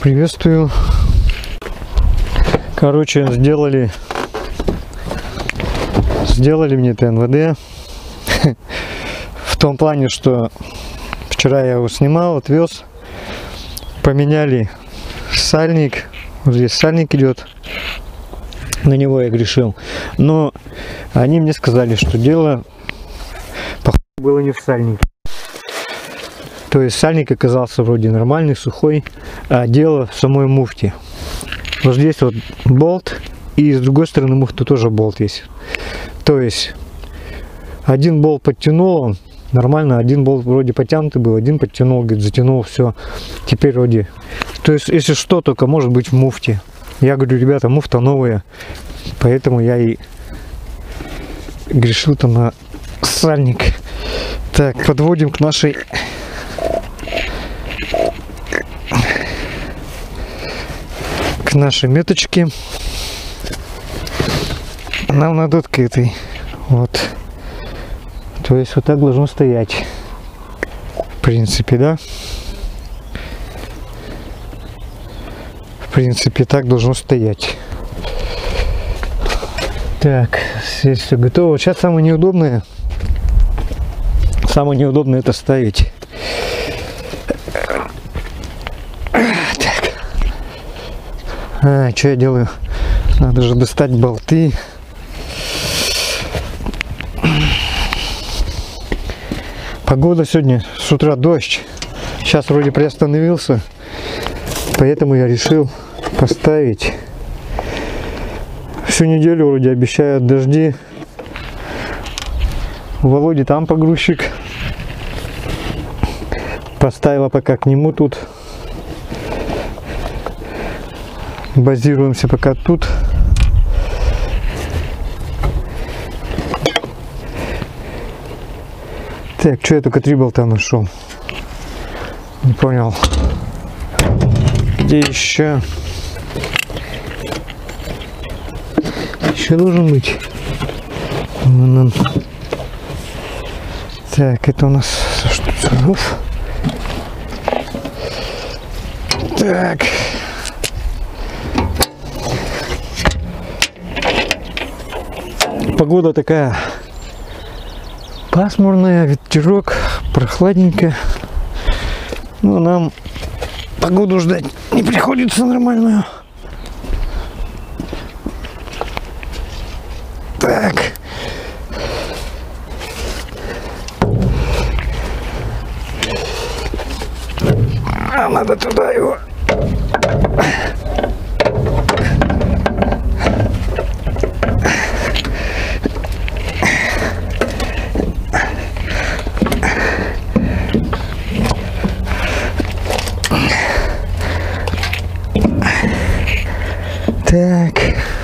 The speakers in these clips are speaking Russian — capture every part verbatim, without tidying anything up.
Приветствую. Короче, сделали сделали мне тэ эн вэ дэ в том плане, что вчера я его снимал, отвез, поменяли сальник. Вот здесь сальник идет, на него я грешил, но они мне сказали, что дело походу было не в сальнике. То есть сальник оказался вроде нормальный, сухой, а дело в самой муфте. Вот здесь вот болт, и с другой стороны муфты тоже болт есть. То есть один болт подтянул, он нормально, один болт вроде потянутый был, один подтянул, говорит, затянул, все. Теперь вроде... То есть если что, только может быть в муфте. Я говорю, ребята, муфта новая, поэтому я и грешил-то на сальник. Так, подводим к нашей... к нашей меточке. Нам надо к этой вот, то есть вот так должно стоять, в принципе, да, в принципе так должно стоять. Так, здесь все готово. Сейчас самое неудобное самое неудобное это ставить. Так, а, что я делаю? Надо же достать болты. Погода сегодня с утра дождь. Сейчас вроде приостановился, поэтому я решил поставить. Всю неделю вроде обещают дожди. У Володи там погрузчик. Поставила пока к нему тут. Базируемся пока тут. Так, что я только три болта нашел? Не понял. Где еще? Еще должен быть. Вон он. Так, это у нас что? Так. Погода такая пасмурная, ветерок, прохладненько. Но нам погоду ждать не приходится нормальную. Так. А надо туда его. Так.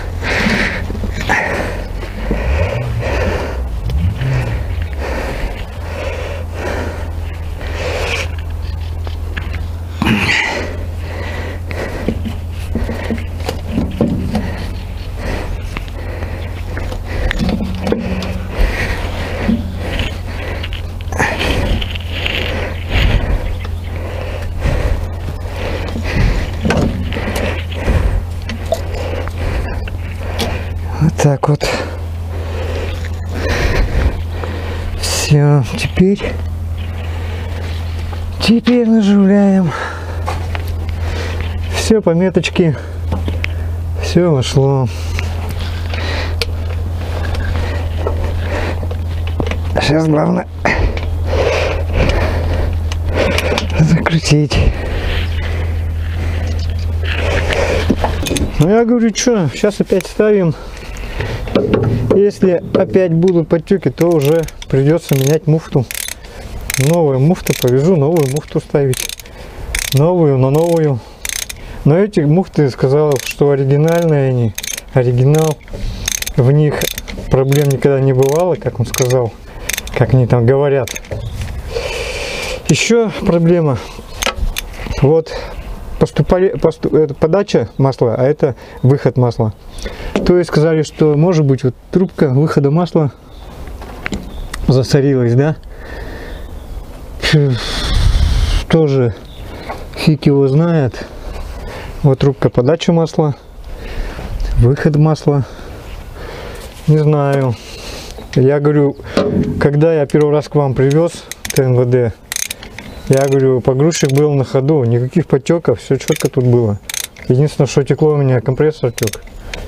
Вот так вот. Все, теперь теперь наживляем. Все по меточке, все вошло. Сейчас главное закрутить. Ну я говорю, что, сейчас опять ставим. Если опять будут подтеки, то уже придется менять муфту. Новая муфта, повезу новую муфту ставить. Новую на новую. Но эти муфты сказала, что оригинальные они. Оригинал. В них проблем никогда не бывало, как он сказал. Как они там говорят. Еще проблема. Вот поступали, поступ, это подача масла, а это выход масла. То есть сказали, что может быть вот трубка выхода масла засорилась, да? Тоже фиг его знает. Вот трубка подачи масла, выход масла. Не знаю. Я говорю, когда я первый раз к вам привез ТНВД, я говорю, погрузчик был на ходу, никаких потеков, все четко тут было. Единственное, что текло у меня, компрессор тек.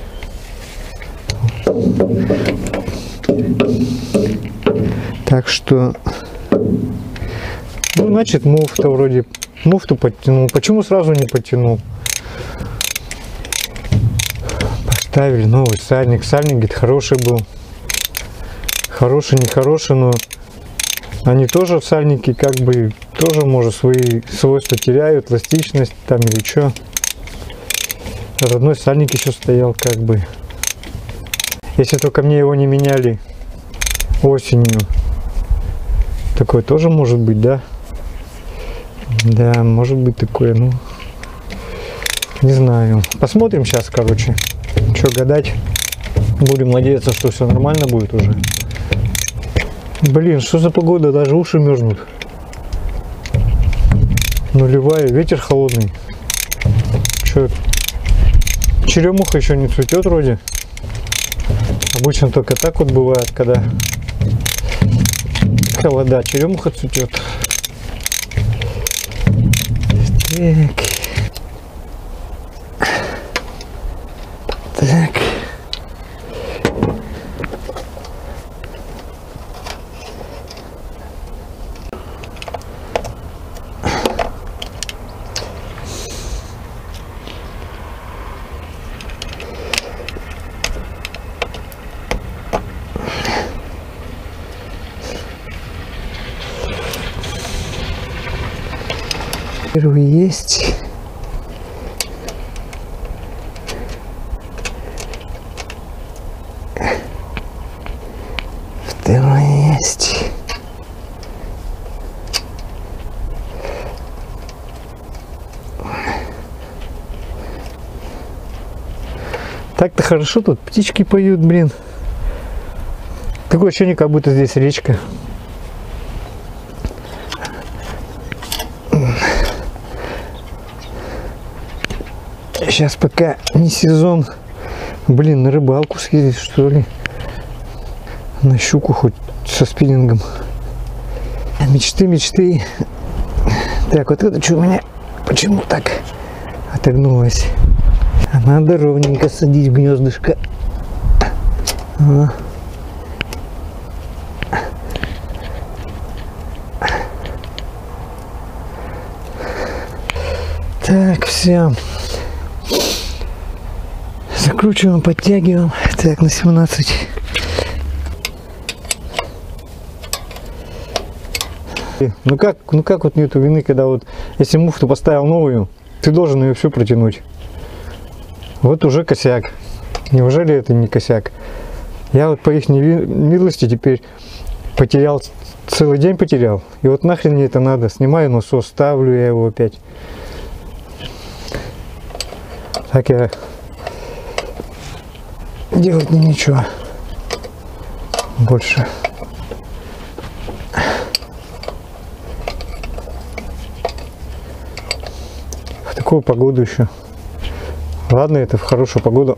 Так что, ну, значит, муфта вроде, муфту подтянул. Почему сразу не подтянул? Поставили новый сальник. Сальник, говорит, хороший был. Хороший, нехороший, но они тоже, сальники, как бы, тоже, может, свои свойства теряют, эластичность там или что. Родной сальник еще стоял, как бы. Если только мне его не меняли осенью. Такое тоже может быть, да? Да, может быть такое, ну, не знаю. Посмотрим сейчас, короче. Что гадать. Будем надеяться, что все нормально будет уже. Блин, что за погода? Даже уши мерзнут. Нулевая, ветер холодный. Че? Черемуха еще не цветет вроде. Обычно только так вот бывает, когда холода. Черемуха цветет. Так. Так. Первый есть. Второй есть. Так-то хорошо, тут птички поют, блин. Такое ощущение, как будто здесь речка. Сейчас пока не сезон. Блин, на рыбалку съездить, что ли? На щуку хоть со спиннингом. Мечты, мечты. Так, вот это что у меня? Почему так отогнулось? А надо ровненько садить в гнездышко. А. Так, все. Закручиваем, подтягиваем. Так, на семнадцать. Ну как, ну как вот нету вины, когда вот, если муфту поставил новую, ты должен ее всю протянуть. Вот уже косяк. Неужели это не косяк? Я вот по их милости теперь потерял, целый день потерял. И вот нахрен мне это надо. Снимаю насос, ставлю я его опять. Так я делать не ничего больше. В такую погоду еще. Ладно, это в хорошую погоду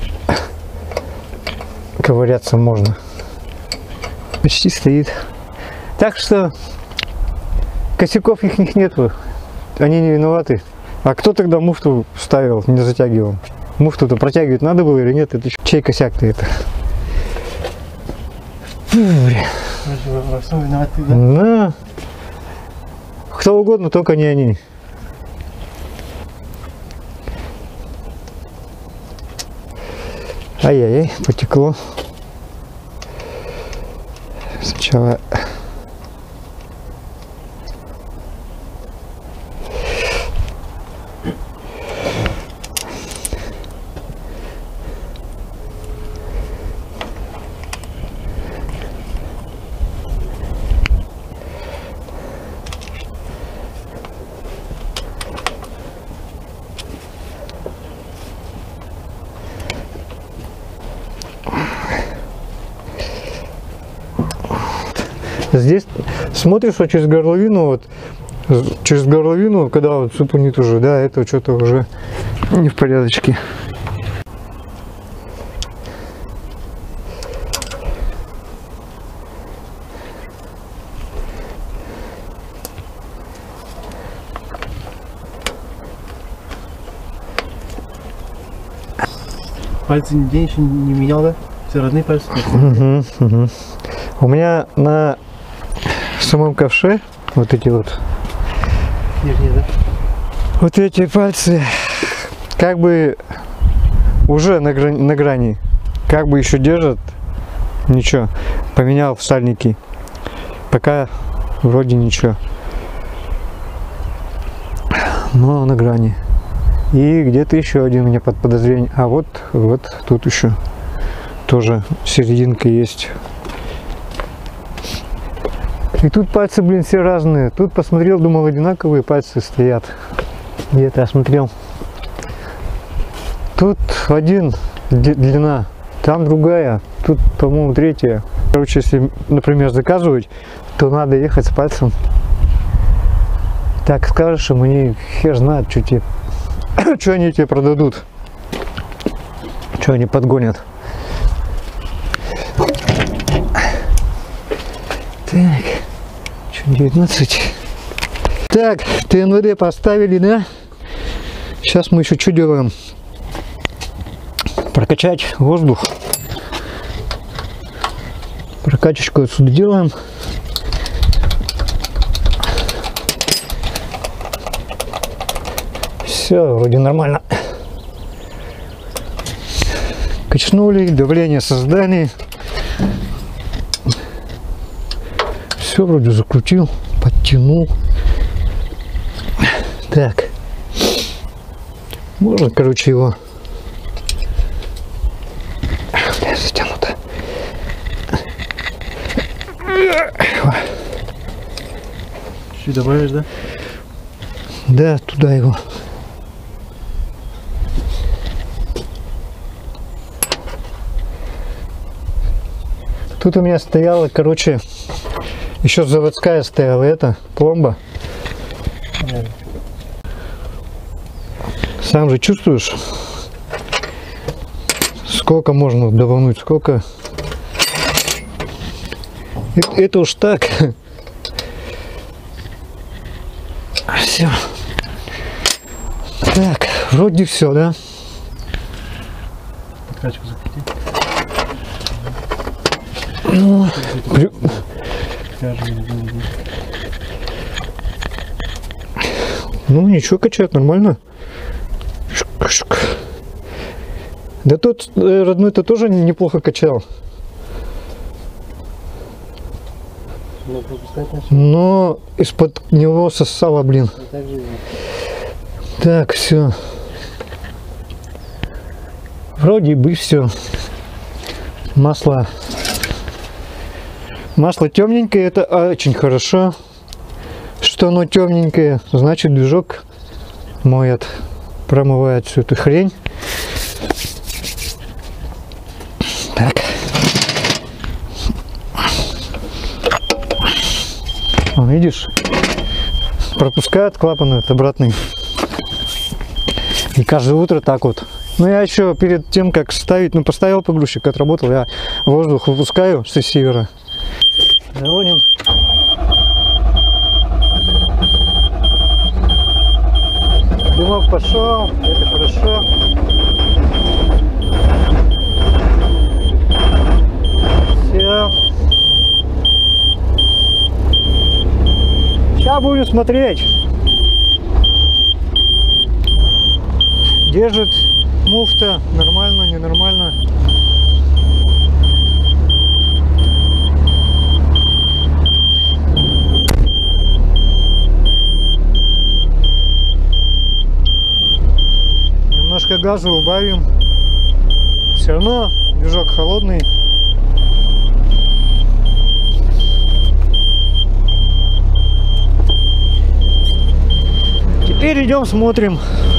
ковыряться можно. Почти стоит. Так что косяков их нету. Они не виноваты. А кто тогда муфту ставил, не затягивал? Муфту-то протягивать надо было или нет? Это чей косяк-то это? Да. Кто угодно, только не они. Ай-яй-яй, потекло. Сначала... Здесь смотришь вот через горловину, вот через горловину, когда вот супунит уже, да, это что-то уже не в порядочке. Пальцы нигде еще не менял, да? Все родные пальцы? Угу, угу. У меня на самом ковше вот эти вот Нижние, да? вот эти пальцы как бы уже на грани, на грани, как бы еще держат, ничего, поменял в сальники, пока вроде ничего, но на грани. И где-то еще один у меня под подозрением, а вот вот тут еще тоже серединка есть. И тут пальцы, блин, все разные. Тут посмотрел, думал, одинаковые пальцы стоят. Где-то я смотрел. Тут один длина, там другая, тут, по-моему, третья. Короче, если, например, заказывать, то надо ехать с пальцем. Так скажешь, им они хер знает, что тебе, что они тебе продадут, что они подгонят. Так, что, девятнадцать. Так, ТНВД поставили, да? Сейчас мы еще что делаем? Прокачать воздух. Прокачечку отсюда делаем. Все, вроде нормально. Качнули, давление создали. Все вроде закрутил, подтянул. Так. Можно, короче, его. Бля, затянуто. Чуть добавишь, да? Да, туда его. Тут у меня стояла, короче, еще заводская стояла эта пломба. Сам же чувствуешь, сколько можно давануть, сколько. Это, это уж так. Все. Так, вроде все, да? Подкачку закрути. Ну, при... ну ничего, качает нормально. Да тот родной-то тоже неплохо качал. Но из-под него сосало, блин. Так, все. Вроде бы все. Масло. Масло темненькое, это очень хорошо. Что оно темненькое, значит движок моет, промывает всю эту хрень. Так. О, видишь, пропускает клапан этот обратный. И каждое утро так вот. Ну я еще перед тем, как ставить, ну поставил погрузчик, отработал, я воздух выпускаю с севера. Заводим. Дымок пошел, это хорошо. Все. Сейчас будем смотреть. Держит муфта нормально, ненормально. Немножко газа убавим. Все равно движок холодный. Теперь идем смотрим.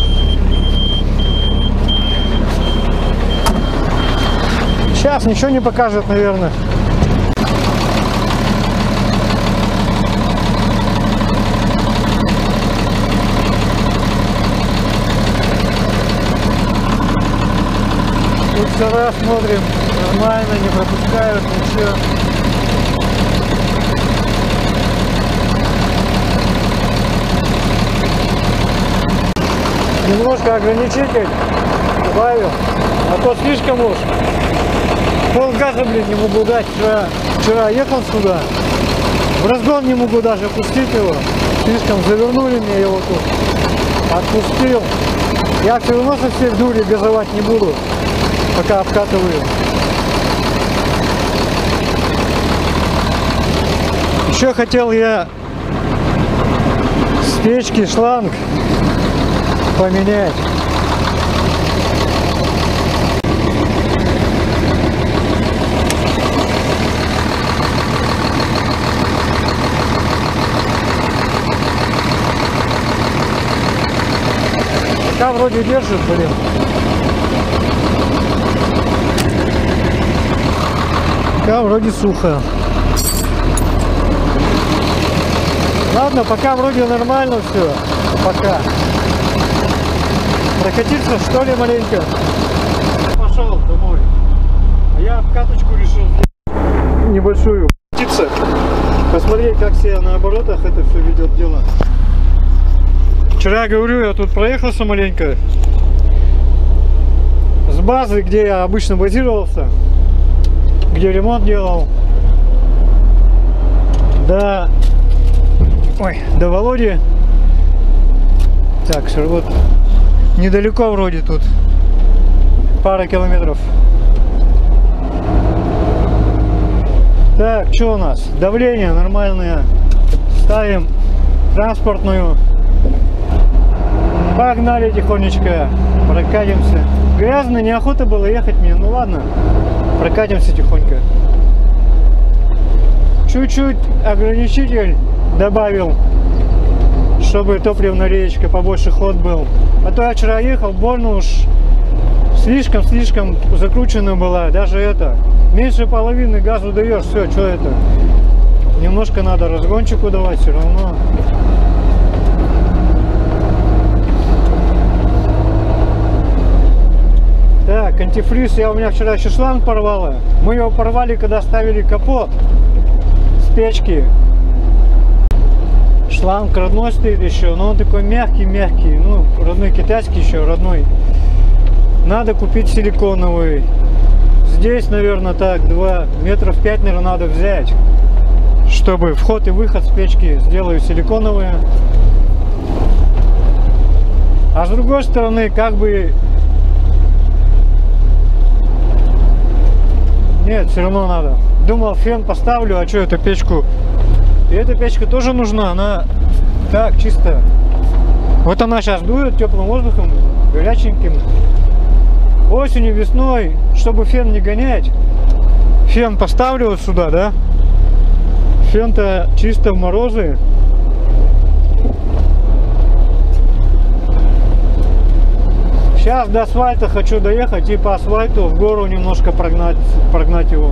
Сейчас ничего не покажет, наверное. Мусора смотрим, нормально, не пропускают, ничего. Немножко ограничитель добавил, а то слишком уж. Пол газа, блин, не могу дать. Вчера, вчера ехал сюда, в разгон не могу даже пустить его. Слишком завернули мне его тут. Отпустил. Я все равно со всей дури газовать не буду, пока обкатываю. Еще хотел я с печки шланг поменять. Пока вроде держит, блин. Пока вроде сухо. Ладно, пока вроде нормально все. Пока. Прокатиться, что ли, маленько? Пошел домой. А я обкаточку решил небольшую. Прокатиться. Посмотреть, как себя на оборотах это все ведет дело. Вчера, говорю, я тут проехался маленько. С базы, где я обычно базировался, где ремонт делал, до, ой, до Володи. Так, вот недалеко вроде тут, пара километров. Так, что у нас? Давление нормальное. Ставим транспортную. Погнали тихонечко, прокатимся. Грязно, неохота было ехать мне, ну ладно, прокатимся тихонько. Чуть-чуть ограничитель добавил, чтобы топливная речка побольше ход был. А то я вчера ехал, больно уж, слишком-слишком закручена была, даже это. Меньше половины газу даешь, все, что это. Немножко надо разгончику давать, все равно. Так, антифриз, я у меня вчера еще шланг порвала. Мы его порвали, когда ставили капот с печки. Шланг родной стоит еще, но он такой мягкий-мягкий. Ну, родной китайский еще, родной. Надо купить силиконовый. Здесь, наверное, так, два метров пять, наверное, надо взять. Чтобы вход и выход с печки сделаю силиконовые. А с другой стороны, как бы... Нет, все равно надо. Думал, фен поставлю, а что эту печку? И эта печка тоже нужна, она так, чисто. Вот она сейчас дует теплым воздухом, горяченьким. Осенью, весной, чтобы фен не гонять, фен поставлю вот сюда, да? Фен-то чисто в морозы. Сейчас до асфальта хочу доехать и по асфальту в гору немножко прогнать, прогнать его.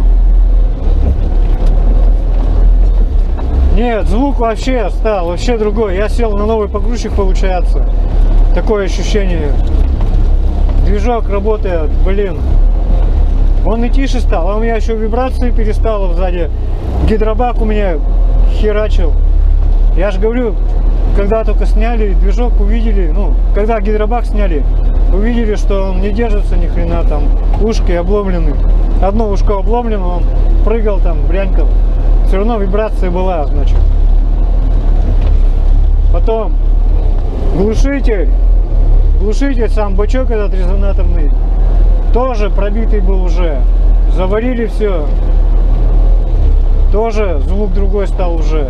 Нет, звук вообще стал, вообще другой. Я сел на новый погрузчик, получается. Такое ощущение. Движок работает, блин. Он и тише стал, а у меня еще вибрации перестало сзади. Гидробак у меня херачил. Я же говорю, когда только сняли движок, увидели, ну, когда гидробак сняли, увидели, что он не держится ни хрена, там ушки обломлены. Одно ушко обломлено, он прыгал там, брянькал. Все равно вибрация была, значит. Потом глушитель, глушитель, сам бачок этот резонаторный, тоже пробитый был уже. Заварили все. Тоже звук другой стал уже.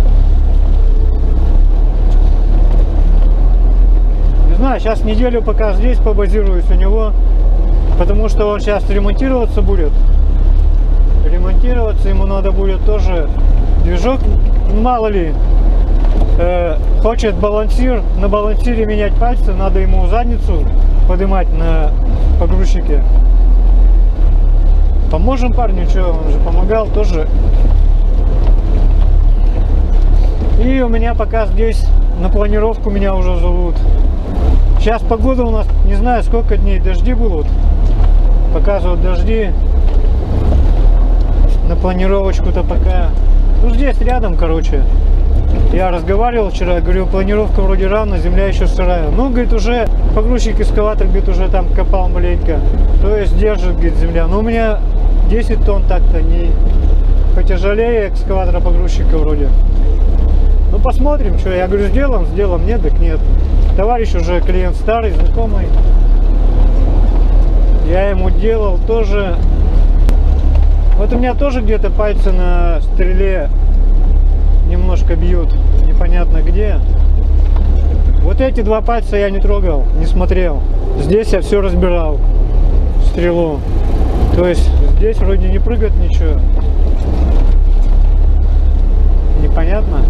Не знаю, сейчас неделю пока здесь побазируюсь у него, потому что он сейчас ремонтироваться будет. Ремонтироваться ему надо будет тоже движок, мало ли, э, хочет балансир, на балансире менять пальцы, надо ему задницу поднимать на погрузчике. Поможем парню, что, он же помогал тоже. И у меня пока здесь на планировку меня уже зовут. Сейчас погода у нас, не знаю сколько дней, дожди будут. Пока показывают дожди. На планировочку-то пока... Ну, здесь рядом, короче. Я разговаривал вчера, говорю, планировка вроде равна, земля еще сырая. Ну, говорит, уже погрузчик-экскаватор, говорит, уже там копал маленько. То есть держит, говорит, земля. Но у меня десять тонн так-то не... Потяжелее экскаватора-погрузчика вроде. Ну, посмотрим, что. Я говорю, сделаем, сделаем, нет, так нет. Товарищ уже клиент старый, знакомый. Я ему делал тоже... Вот у меня тоже где-то пальцы на стреле немножко бьют, непонятно где. Вот эти два пальца я не трогал, не смотрел. Здесь я все разбирал, стрелу. То есть здесь вроде не прыгает ничего. Непонятно.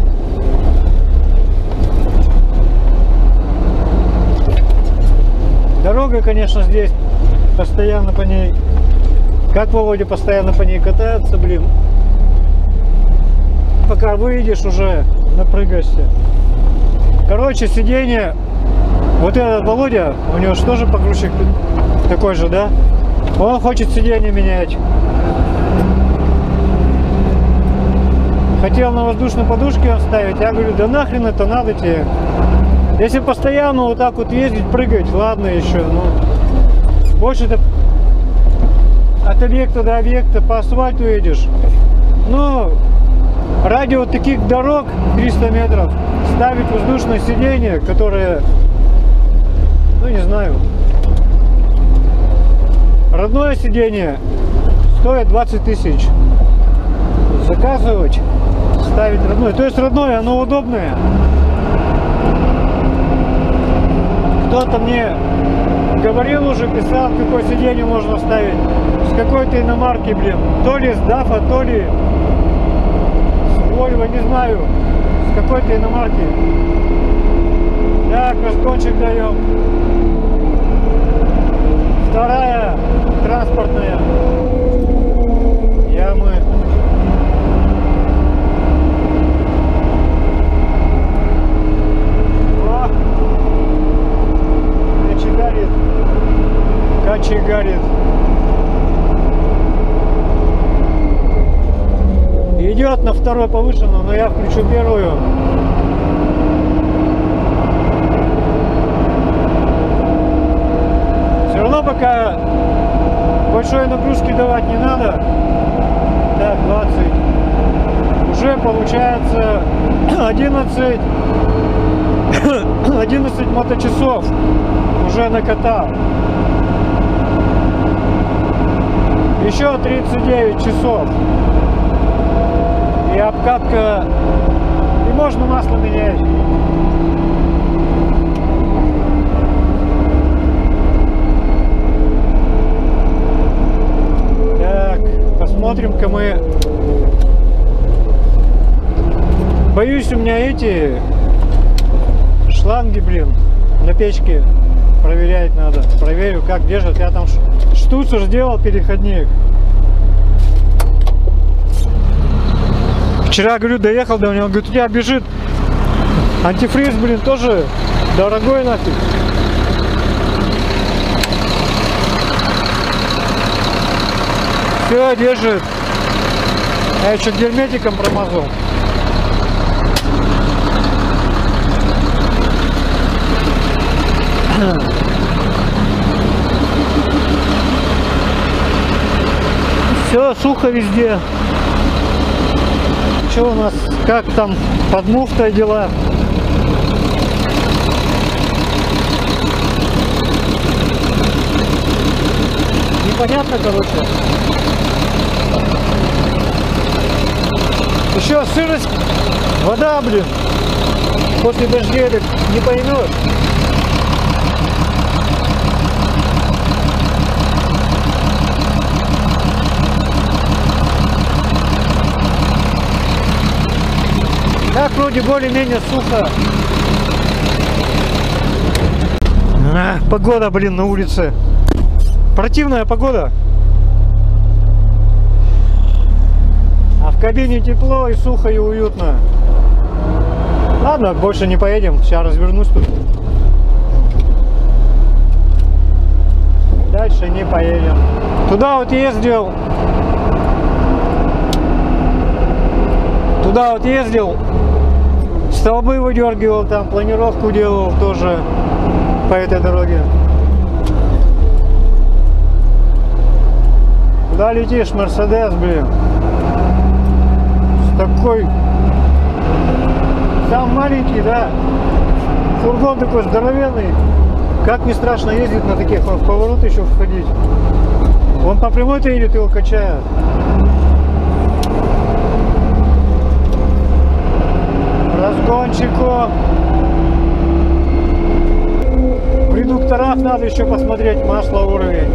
Дорога, конечно, здесь постоянно по ней... Как Володя постоянно по ней катается, блин. Пока выйдешь, уже напрыгаешься. Короче, сиденье. Вот этот Володя, у него же тоже погрузчик такой же, да? Он хочет сиденье менять. Хотел на воздушной подушке оставить. Я говорю, да нахрен это надо тебе. Если постоянно вот так вот ездить, прыгать, ладно еще. Но больше-то от объекта до объекта по асфальту едешь. Ну, ради вот таких дорог триста метров ставить воздушное сиденье, которое, ну не знаю, родное сиденье стоит двадцать тысяч. Заказывать, ставить родное. То есть родное, оно удобное. Кто-то мне говорил уже, писал, какое сиденье можно ставить. С какой-то иномарки, блин. То ли с дафа, то ли с Volvo, не знаю. С какой-то иномарки. Так, разгончик даем. Вторая транспортная. Ямы. О! Кочегарит. Кочегарит. Идет на второй повышенную, но я включу первую. Все равно пока большой нагрузки давать не надо. Так, двадцать. Уже получается одиннадцать, одиннадцать моточасов уже накатал. Еще тридцать девять часов. И обкатка, и можно масло менять. Так, посмотрим-ка мы. Боюсь, у меня эти шланги, блин, на печке проверять надо. Проверю, как держат. Я там штуцер сделал, переходник. Вчера, говорю, доехал до него, говорит, у тебя бежит антифриз, блин, тоже дорогой нафиг. Все, держит. Я еще герметиком промазал. Все, сухо везде. Что у нас, как там под муфтой дела? Непонятно, короче. Еще сырость, вода, блин. После дождей не поймешь. Так, вроде более-менее сухо. А, погода, блин, на улице. Противная погода. А в кабине тепло и сухо и уютно. Ладно, больше не поедем. Сейчас развернусь тут. дальше не поедем. Туда вот ездил, туда вот ездил, столбы выдергивал, там планировку делал тоже по этой дороге. Куда летишь, Мерседес, блин? С такой... Сам маленький, да. Фургон такой здоровенный. Как не страшно ездить на таких, в поворот еще входить. Он по прямой-то едет, его качает. Разгончику. В редукторах надо еще посмотреть масло, уровень.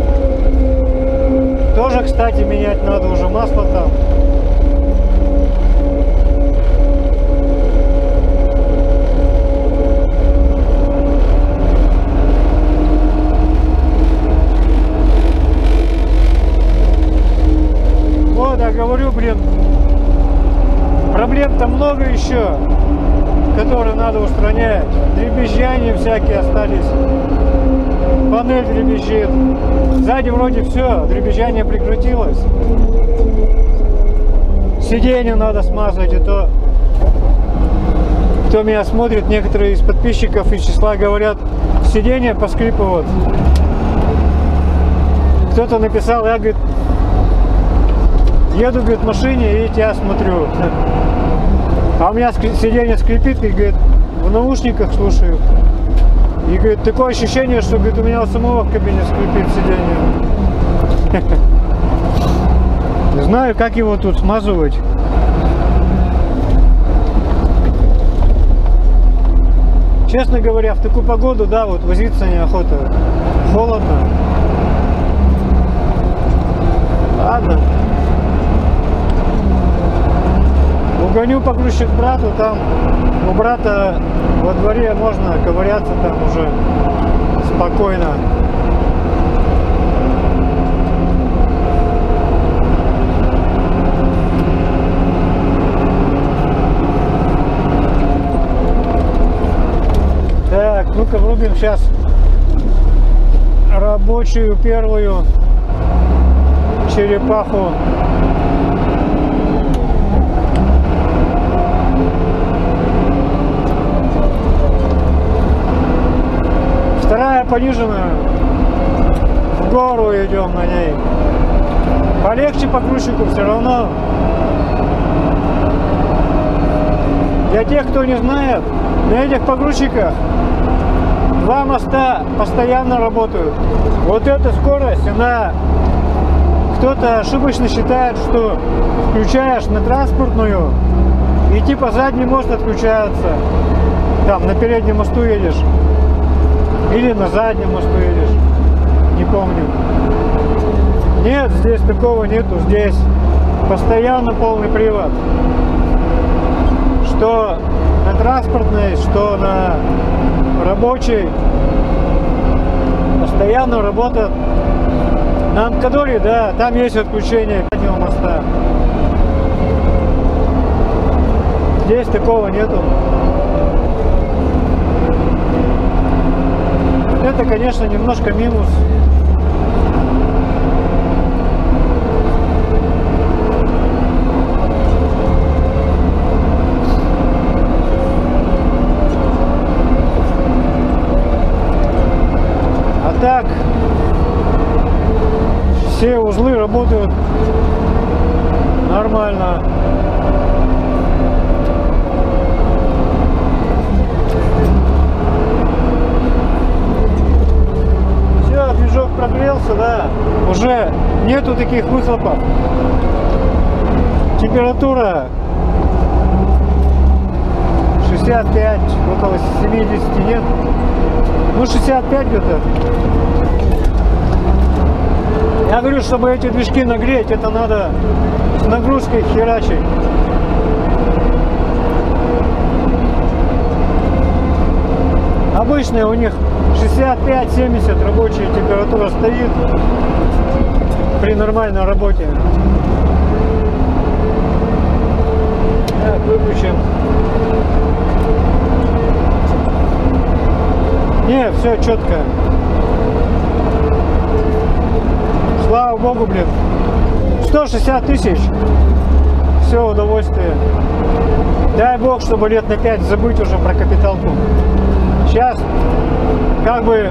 Тоже, кстати, менять надо уже масло там. Вот, я говорю, блин, проблем-то много еще, которые надо устранять. Дребезжания всякие остались. Панель дребезжит. Сзади вроде все, дребезжание прекратилось. Сиденье надо смазать, и то, кто меня смотрит, некоторые из подписчиков из числа говорят, сиденье поскрипывают. Кто-то написал, я, говорит, еду, говорит, в машине и тебя смотрю. А у меня сиденье скрипит, и, говорит, в наушниках слушаю. И, говорит, такое ощущение, что, говорит, у меня у самого в кабине скрипит сиденье. Не знаю, как его тут смазывать. Честно говоря, в такую погоду, да, вот возиться неохота. Холодно. Ладно. Угоню погрузчик брату, там у брата во дворе можно ковыряться там уже спокойно. Так, ну-ка врубим сейчас рабочую первую черепаху. Вторая пониженная. В гору идем на ней. Полегче по грузчику все равно. Для тех, кто не знает, на этих погрузчиках два моста постоянно работают. Вот эта скорость, она... Кто-то ошибочно считает, что включаешь на транспортную и типа задний мост отключается. Там на переднем мосту едешь. Или на заднем мосту едешь. Не помню. Нет, здесь такого нету. Здесь постоянно полный привод. Что на транспортной, что на рабочей. Постоянно работает. На Анкадоре, да, там есть отключение заднего моста. Здесь такого нету. Это, конечно, немножко минус. А так, все узлы работают нормально. Все, движок прогрелся, да. Уже нету таких выхлопов. Температура шестьдесят пять, около семидесяти нет. Ну, шестьдесят пять где-то. Я говорю, чтобы эти движки нагреть, это надо с нагрузкой херачить. Обычная у них шестьдесят пять — семьдесят рабочая температура стоит при нормальной работе. Так, выключим. Не, все четко. слава богу, блин. сто шестьдесят тысяч. Все, удовольствие. Дай бог, чтобы лет на пять забыть уже про капиталку. Сейчас, как бы,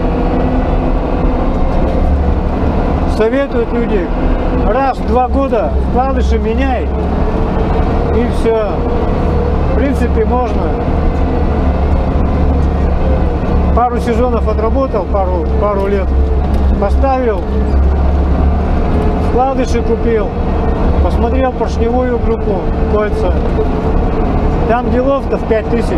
советуют люди, раз в два года вкладыши меняй, и все. В принципе, можно. Пару сезонов отработал, пару, пару лет поставил, вкладыши купил, посмотрел поршневую группу, кольца. Там делов-то в пять тысяч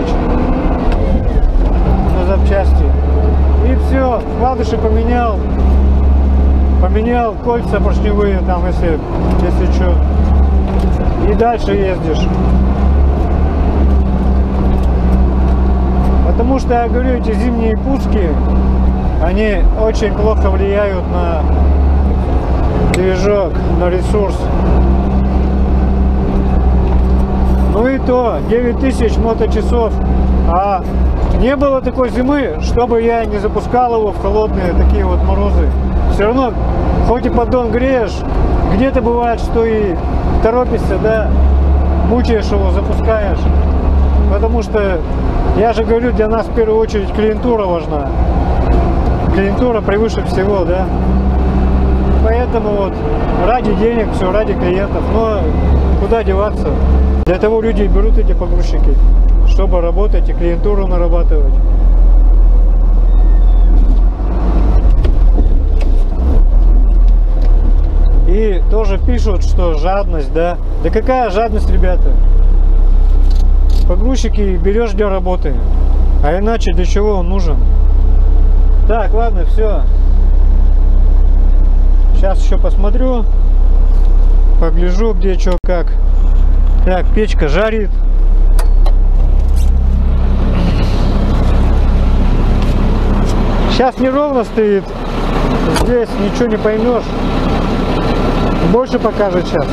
на запчасти. И все, вкладыши поменял, поменял кольца поршневые, там, если, если что. И дальше ездишь. Потому что, я говорю, эти зимние пуски, они очень плохо влияют на движок, на ресурс. Ну и то, девять тысяч моточасов. А не было такой зимы, чтобы я не запускал его в холодные такие вот морозы. Все равно, хоть и поддон греешь, где-то бывает, что и торопишься, да, мучаешь его, запускаешь. Потому что, я же говорю, для нас в первую очередь клиентура важна. Клиентура превыше всего, да. Поэтому вот ради денег, все ради клиентов. Но куда деваться? Для того люди берут эти погрузчики, чтобы работать и клиентуру нарабатывать. И тоже пишут, что жадность, да. Да какая жадность, ребята? Погрузчики берешь для работы, а иначе для чего он нужен? Так, ладно, все. Сейчас еще посмотрю, погляжу, где что как. Так, печка жарит. Сейчас неровно стоит. Здесь ничего не поймешь. Больше покажет сейчас.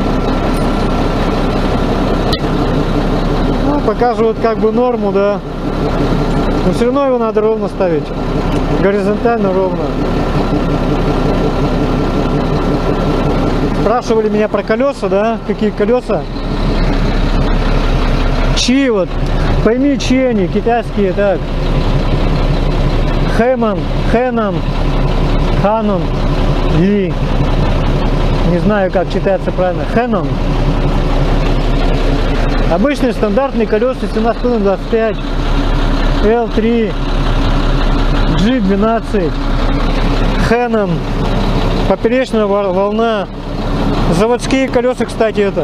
Ну, показывают как бы норму, да. Но все равно его надо ровно ставить. Горизонтально ровно. Спрашивали меня про колеса, да? Какие колеса? Чьи вот? Пойми, чьи они, китайские, так. Хэмон, Хэнон, Ханон, Ли. Не знаю, как читается правильно. Хэнон. Обычные стандартные колеса семнадцать на двадцать пять, эл три, джи двенадцать, Хэнон, поперечная волна. Заводские колеса, кстати, это.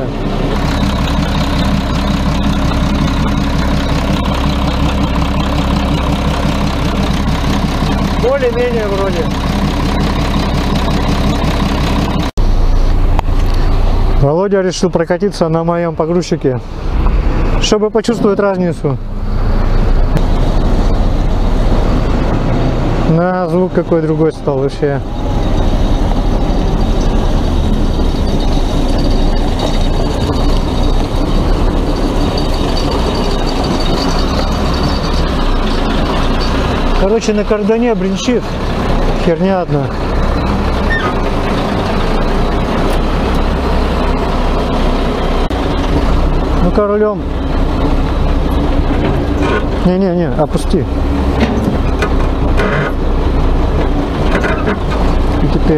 Более-менее вроде. Володя решил прокатиться на моем погрузчике, чтобы почувствовать разницу. На звук какой другой стал вообще. Короче, на кардоне бренчит. Херня одна. Ну-ка, рулем. Не-не-не, опусти. И теперь.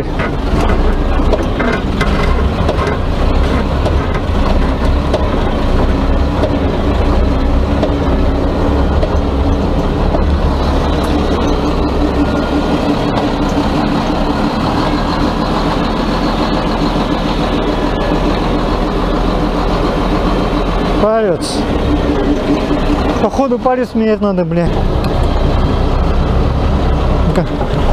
Палец. Походу палец менять надо, блядь. Ну-ка.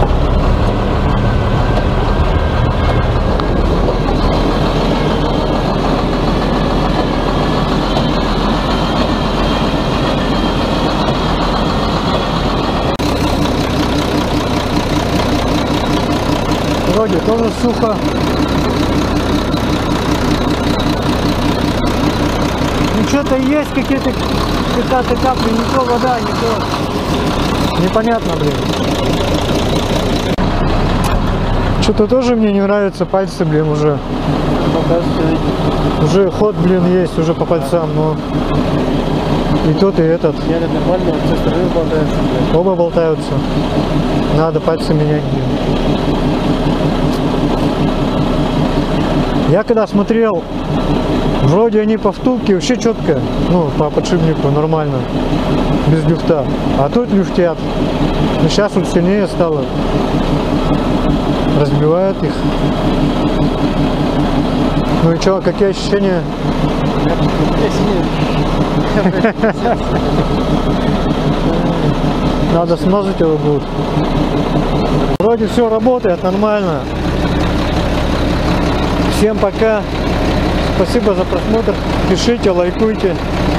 Вроде тоже сухо. Что-то есть какие-то какие-то капли, не то вода, не то. Непонятно, блин. Что-то тоже мне не нравится, пальцы, блин, уже. Уже ход, блин, есть уже по пальцам, но и тот, и этот. Я это нормально, со стороны болтается. Оба болтаются. Надо пальцы менять, блин. Я когда смотрел, вроде они по втулке вообще четко, ну, по подшипнику нормально, без люфта. А тут люфтят. Но сейчас вот сильнее стало. Разбивают их. Ну и что, какие ощущения? Надо смазать его будет. Вроде все работает нормально. Всем пока. Спасибо за просмотр. Пишите, лайкуйте.